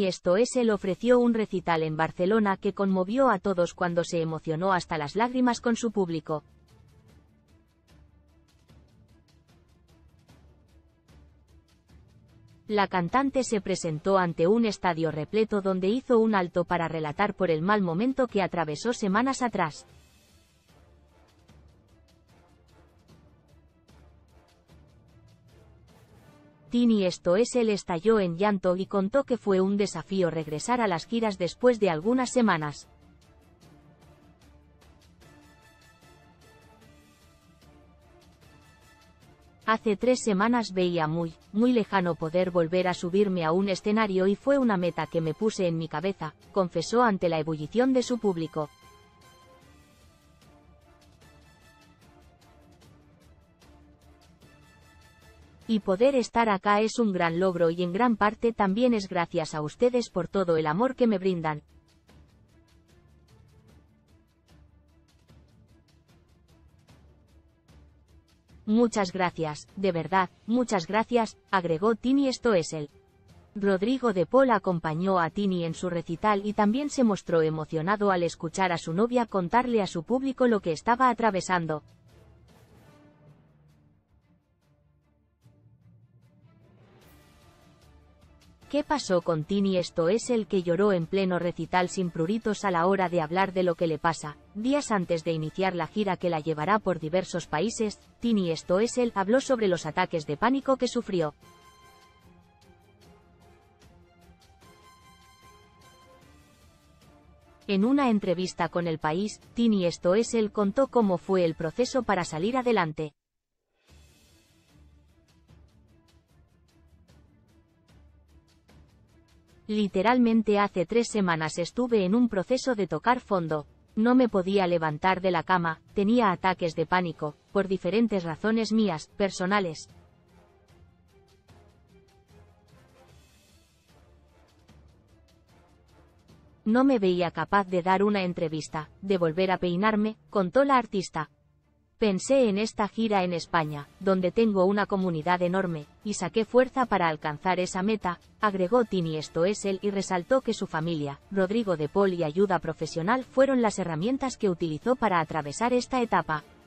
Tini Stoessel ofreció un recital en Barcelona que conmovió a todos cuando se emocionó hasta las lágrimas con su público. La cantante se presentó ante un estadio repleto donde hizo un alto para relatar por el mal momento que atravesó semanas atrás. Tini Stoessel estalló en llanto y contó que fue un desafío regresar a las giras después de algunas semanas. Hace 3 semanas veía muy lejano poder volver a subirme a un escenario y fue una meta que me puse en mi cabeza, confesó ante la ebullición de su público. Y poder estar acá es un gran logro y en gran parte también es gracias a ustedes por todo el amor que me brindan. Muchas gracias, de verdad, muchas gracias, agregó Tini Stoessel. Rodrigo de Paul acompañó a Tini en su recital y también se mostró emocionado al escuchar a su novia contarle a su público lo que estaba atravesando. ¿Qué pasó con Tini Stoessel que lloró en pleno recital sin pruritos a la hora de hablar de lo que le pasa? Días antes de iniciar la gira que la llevará por diversos países, Tini Stoessel habló sobre los ataques de pánico que sufrió. En una entrevista con El País, Tini Stoessel contó cómo fue el proceso para salir adelante. Literalmente hace 3 semanas estuve en un proceso de tocar fondo. No me podía levantar de la cama, tenía ataques de pánico, por diferentes razones mías, personales. No me veía capaz de dar una entrevista, de volver a peinarme, contó la artista. Pensé en esta gira en España, donde tengo una comunidad enorme, y saqué fuerza para alcanzar esa meta, agregó Tini Stoessel y resaltó que su familia, Rodrigo de Paul y ayuda profesional fueron las herramientas que utilizó para atravesar esta etapa.